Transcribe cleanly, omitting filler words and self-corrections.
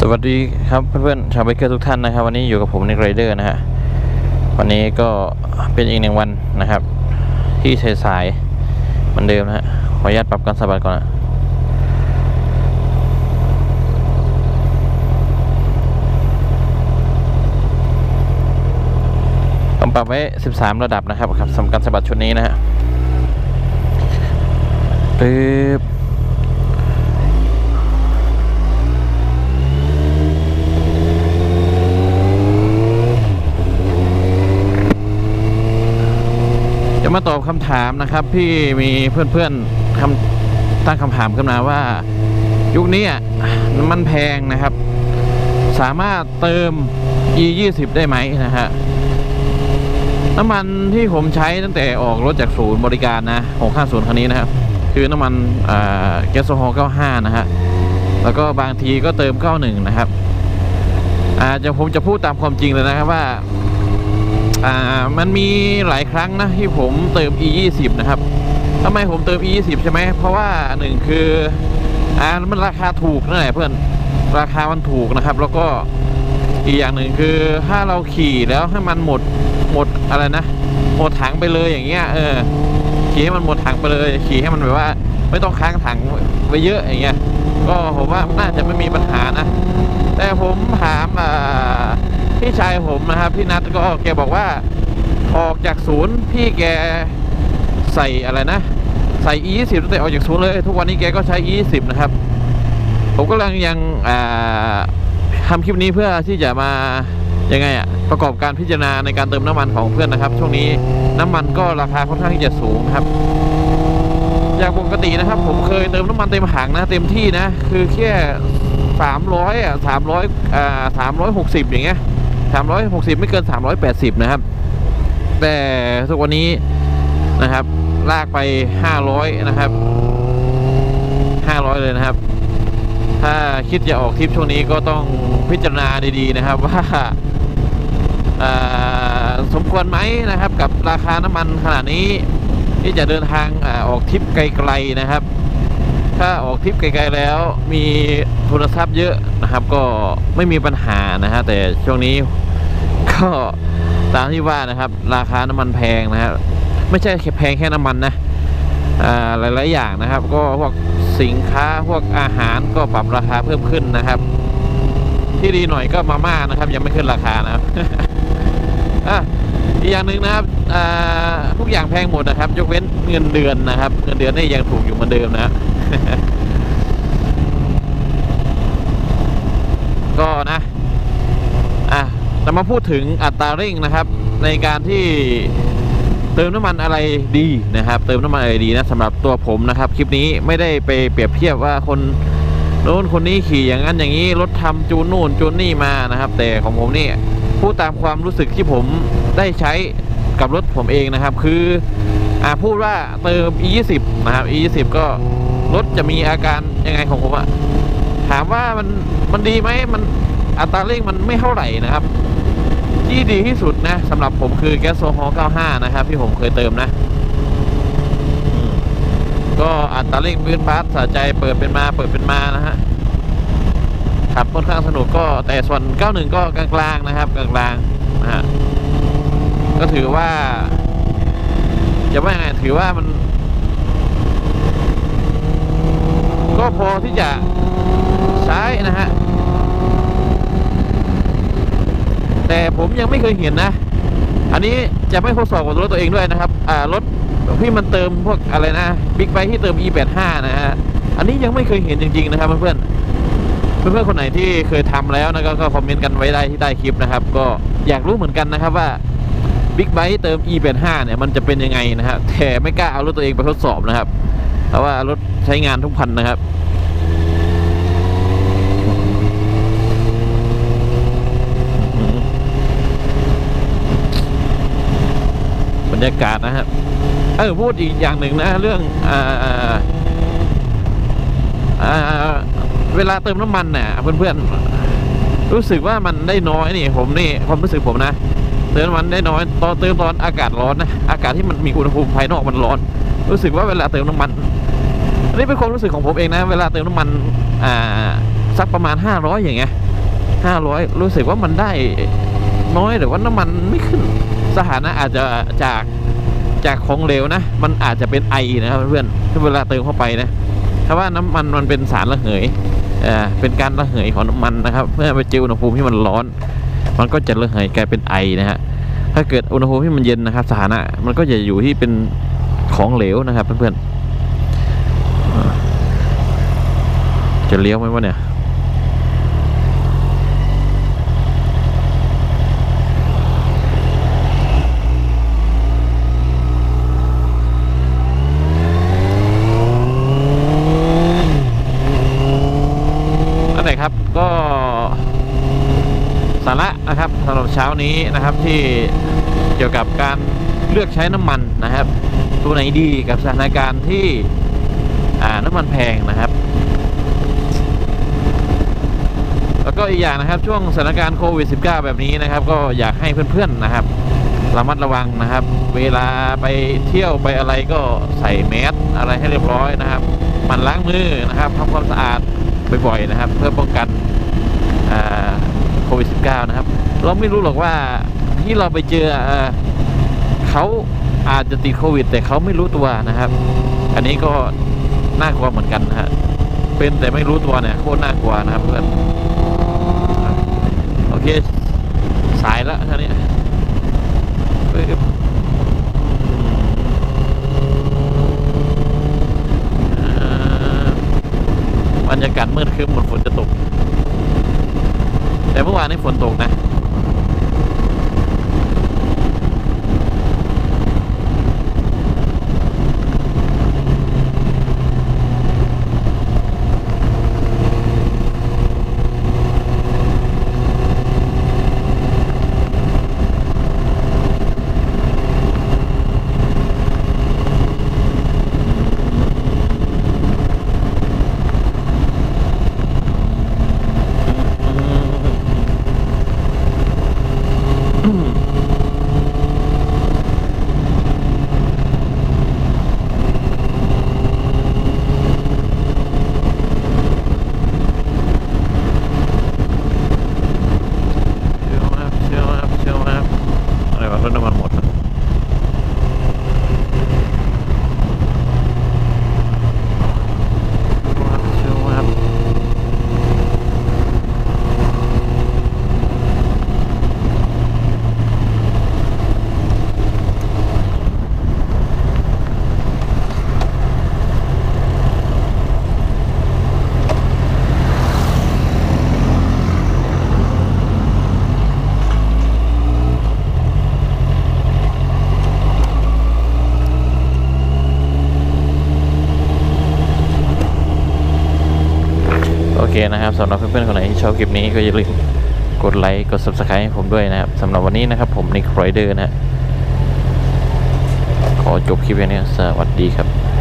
สวัสดีครับเพื่อนๆชาวไบเกอร์ทุกท่านนะครับวันนี้อยู่กับผมนิกไรเดอร์นะฮะวันนี้ก็เป็นอีกหนึ่งวันนะครับที่สายๆเหมือนเดิมนะฮะขออนุญาตปรับการสะบัดก่อนนะผมปรับไว้13ระดับนะครับสำหรับการสะบัดชุดนี้นะฮะปึ๊บมาตอบคำถามนะครับที่มีเพื่อนๆตั้งคำถามขึ้นมาว่ายุคนี้น้ำมันแพงนะครับสามารถเติม E20 ได้ไหมนะฮะน้ำมันที่ผมใช้ตั้งแต่ออกรถจากศูนย์บริการนะ650คันนี้นะครับคือน้ำมันแก๊สโซฮอล์95นะฮะแล้วก็บางทีก็เติม91นะครับผมจะพูดตามความจริงเลยนะครับว่ามันมีหลายครั้งนะที่ผมเติม E20 นะครับทำไมผมเติม E20 ใช่ไหมเพราะว่าหนึ่งคือมันราคาถูกนั่นแหละเพื่อนราคามันถูกนะครับแล้วก็อีกอย่างหนึ่งคือถ้าเราขี่แล้วให้มันหมดอะไรนะหมดถังไปเลยอย่างเงี้ยขี่ให้มันหมดถังไปเลยขี่ให้มันแบบว่าไม่ต้องค้างถังไปเยอะอย่างเงี้ยก็ผมว่าน่าจะไม่มีปัญหานะแต่ผมถามพี่ชายผมนะครับพี่นัทก็แกบอกว่าออกจากศูนย์พี่แกใส่อะไรนะใส่ E20 ตั้งแต่ออกจากศูนย์เลยทุกวันนี้แกก็ใช้ E20 นะครับผมก็ยังทำคลิปนี้เพื่อที่จะมายังไงประกอบการพิจารณาในการเติมน้ำมันของเพื่อนนะครับช่วงนี้น้ำมันก็ราคาค่อนข้างที่จะสูงครับอย่างปกตินะครับผมเคยเติมน้ำมันเต็มถังนะเต็มที่นะคือแค่360อย่างเงี้ย360ไม่เกิน380นะครับแต่ทุกวันนี้นะครับลากไป500นะครับ500เลยนะครับถ้าคิดจะออกทริปช่วงนี้ก็ต้องพิจารณาดีๆนะครับว่าสมควรไหมนะครับกับราคาน้ำมันขนาดนี้ที่จะเดินทางออกทริปไกลๆนะครับถ้าออกทริปไกลๆแล้วมีทุนทรัพย์เยอะนะครับก็ไม่มีปัญหานะฮะแต่ช่วงนี้ก็ตามที่ว่านะครับราคาน้ำมันแพงนะครับไม่ใช่แค่แพงแค่น้ำมันนะหลายๆอย่างนะครับก็พวกสินค้าพวกอาหารก็ปรับราคาเพิ่มขึ้นนะครับที่ดีหน่อยก็มาม่านะครับยังไม่ขึ้นราคานะครับ อีกอย่างหนึ่งนะครับทุกอย่างแพงหมดนะครับยกเว้นเงินเดือนนะครับเงินเดือนนี่ยังถูกอยู่เหมือนเดิมนะ ก็นะเรามาพูดถึงอัตราเร่งนะครับในการที่เติมน้ำมันอะไรดีนะครับเติมน้ำมันอะไรดีนะสำหรับตัวผมนะครับคลิปนี้ไม่ได้ไปเปรียบเทียบว่าคนโน้นคนนี้ขี่อย่างนั้นอย่างนี้รถทำจูนนู่นจูนนี่มานะครับแต่ของผมนี่พูดตามความรู้สึกที่ผมได้ใช้กับรถผมเองนะครับคือพูดว่าเติม E20 นะครับ E20 ก็รถจะมีอาการยังไงของผมถามว่ามันดีไหมมันอัตราเร่งมันไม่เท่าไหร่นะครับที่ดีที่สุดนะสำหรับผมคือแก๊สโซฮอล์95นะครับที่ผมเคยเติมนะก็อัตราเร่งปืนพาร์ทสะใจเปิดเป็นมานะฮะขับค่อนข้างสนุกก็แต่ส่วน91ก็กลางๆนะครับกลางๆนะฮะก็ถือว่าจะว่าไงถือว่ามันก็พอที่จะใช้นะฮะแต่ผมยังไม่เคยเห็นนะอันนี้จะไม่ทดสอบกับรถตัวเองด้วยนะครับรถที่มันเติมพวกอะไรนะบิ๊กไบค์ที่เติม E85 นะฮะอันนี้ยังไม่เคยเห็นจริงๆนะครับเพื่อนๆคนไหนที่เคยทำแล้วนะก็คอมเมนต์กันไว้ได้ที่ใต้คลิปนะครับก็อยากรู้เหมือนกันนะครับว่าบิ๊กไบค์เติม E85 เนี่ยมันจะเป็นยังไงนะฮะแต่ไม่กล้าเอารถตัวเองไปทดสอบนะครับเพราะว่ารถใช้งานทุกพันนะครับบรรยากาศนะครับพูดอีกอย่างหนึ่งนะเรื่องเวลาเติมน้ำมันเนี่ยเพื่อนๆรู้สึกว่ามันได้น้อยนี่ความรู้สึกผมนะเติมน้ำมันได้น้อยตอนอากาศร้อนนะอากาศที่มันมีอุณหภูมิภายนอกมันร้อนรู้สึกว่าเวลาเติมน้ำมันอันนี้เป็นความรู้สึกของผมเองนะเวลาเติมน้ำมันสักประมาณ500อย่างเงี้ย 500รู้สึกว่ามันได้น้อยหรือว่าน้ำมันไม่ขึ้นสถานะอาจจะจากของเหลวนะมันอาจจะเป็นไอนะครับเพื่อนเวลาเติมเข้าไปนะเพราะว่าน้ำมันเป็นสารระเหยเป็นการระเหยของน้ำมันนะครับเมื่อไปเจออุณหภูมิที่มันร้อนมันก็จะระเหยกลายเป็นไอนะฮะถ้าเกิดอุณหภูมิที่มันเย็นนะครับสถานะมันก็จะอยู่ที่เป็นของเหลวนะครับเพื่อนๆจะเลี้ยวไหมวะเนี่ยครับก็สาระนะครับสำหรับเช้านี้นะครับที่เกี่ยวกับการเลือกใช้น้ำมันนะครับตัวไหนดีกับสถานการณ์ที่น้ำมันแพงนะครับแล้วก็อีกอย่างนะครับช่วงสถานการณ์โควิด -19 แบบนี้นะครับก็อยากให้เพื่อนๆนะครับระมัดระวังนะครับเวลาไปเที่ยวไปอะไรก็ใส่แมสอะไรให้เรียบร้อยนะครับมันล้างมือนะครับทำความสะอาดบ่อยๆนะครับเพื่อป้องกันโควิด -19 นะครับเราไม่รู้หรอกว่าที่เราไปเจอเขาอาจจะติดโควิดแต่เขาไม่รู้ตัวนะครับอันนี้ก็น่ากลัวเหมือนกันนะฮะเป็นแต่ไม่รู้ตัวเนี่ยโคตรน่ากลัวนะครับเพื่อนโอเคสายแล้วท่านี้บรรยากาศมืดครึ้มเหมือนฝนจะตกแต่เมื่อวานนี้ฝนตกนะโอเคนะครับสำหรับเพื่อนๆคนไหนที่ชอบคลิปนี้ก็อย่าลืมกดไลค์กด Subscribe ให้ผมด้วยนะครับสำหรับวันนี้นะครับผมนิกไรเดอร์นะขอจบคลิปนี้สวัสดีครับ